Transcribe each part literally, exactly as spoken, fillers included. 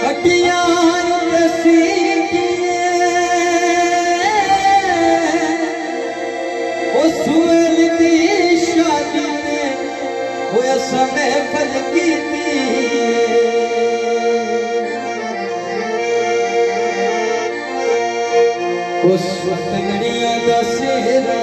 हड्डियां सुअल दी शादी ने होया समय फल कीती उस सतगड़ियां दा सेरा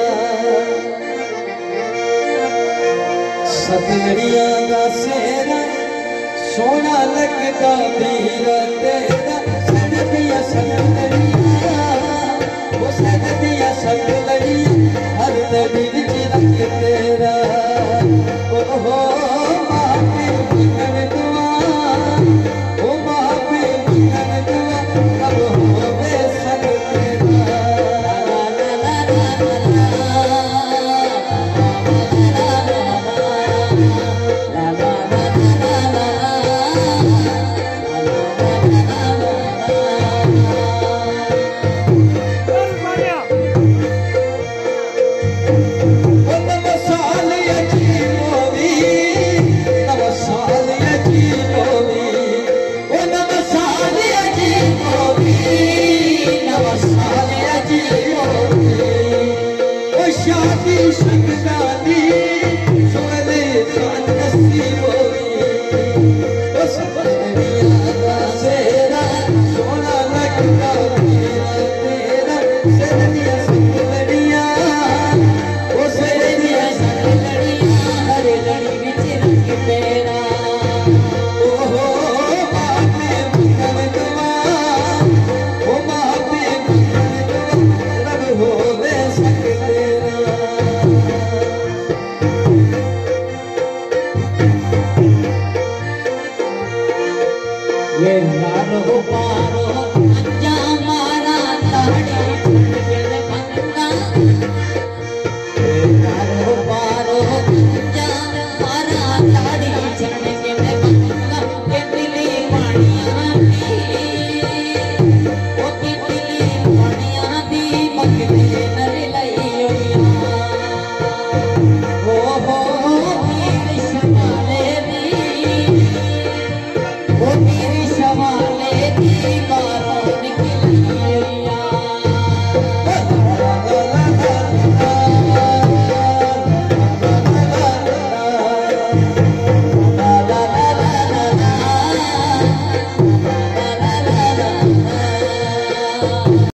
सतगड़ियां दा सेरा सोना लगदा बीरा तेरा सतगड़ियां सतगड़ियां वो सतगड़ियां सतगड़ियां हर नदी विच रंग तेरा ओहो मापे बिगड़ दुआ ओ मापे बिगड़ दुआ अब होवे सग तेरा शादी शगदादी सोने जान नसीब होगी उस सतगड़ियां दा सेरा सोना लगदा बीरा तेरा सतगड़ियां सतगड़ियां ओ सतगड़ियां सतगड़ियां हर लड़ी विच रंग तेरा ओहो मापे बिगड़ दुआ ओ मापे बिगड़ दुआ रब होवे सग ये नानो पारो